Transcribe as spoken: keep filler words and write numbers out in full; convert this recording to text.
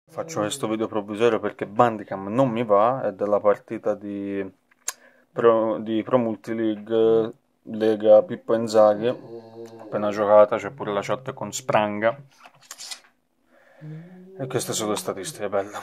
Faccio questo video provvisorio perché Bandicam non mi va, è della partita di Pro, di Pro Multileague Lega Pippo Inzaghi, appena giocata, c'è pure la chat con Spranga. E queste sono le statistiche belle.